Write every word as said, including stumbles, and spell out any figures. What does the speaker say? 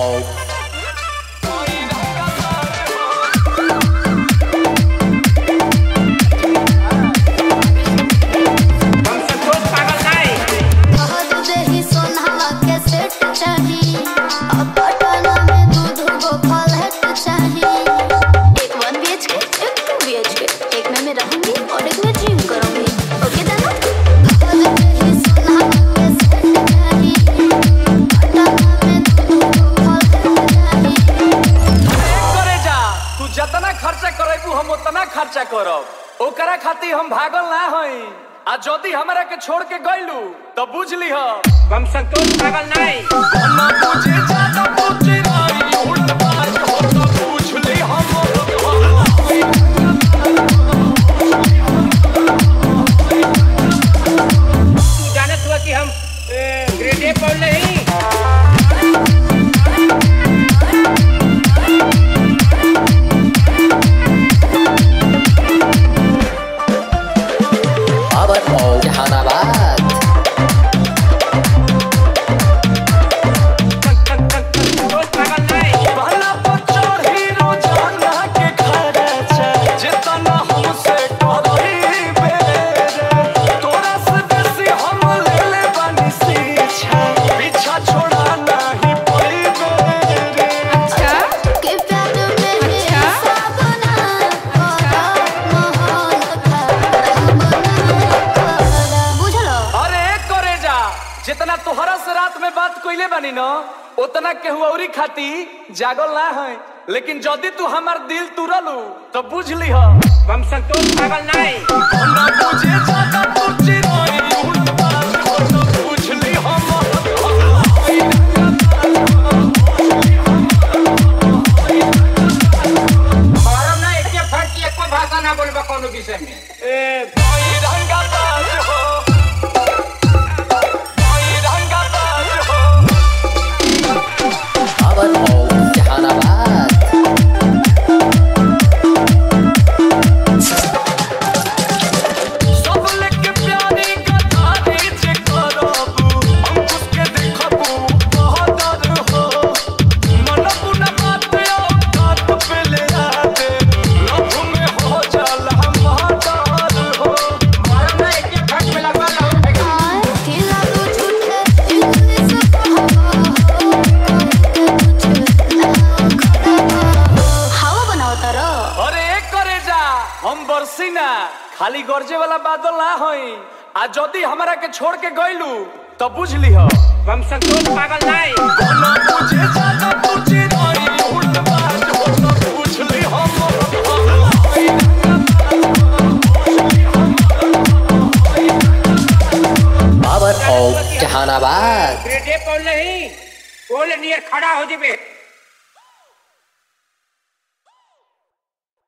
हम उतना खर्चा करब ओकरा खातिर हम भागल ना हई। आ जदी हमरा के छोड़ के गइलू तो बुझ लीह हम संतोष भागल नहीं। ना बुझे ज्यादा बुझे रही उल्ट बात हो तो पूछ ली हम। तू जानत हुआ कि हम ग्रेड ए पढ़ नहीं। जितना तोहरा से रात में बात कोइले बानी न उतना केहू औरी खाती जागल ना है। लेकिन जदी तू हमार दिल तुरलू तो बुझ लीह हम संतोष भागल नहीं। ना बुझे ज्यादा बुझे रही उल्ट बात हो तो बुझ ली हम। मारम ना एक फट एक को भाषा ना बोलबा कोनो विषय में। ए भाई रंगा बाज हो हम बरसी ना खाली गरजे वाला बादल ना होई। आ जदी हमरा के छोड़ के गइलू तो बुझ लीह हम संतोष पागल नहीं। ना बुझे ज्यादा बुझे रही उल्ट बात हो तो बुझ ली हम। Power of Jahanabad grade A पढ़ नहीं बोल नियर खड़ा हो जेबे।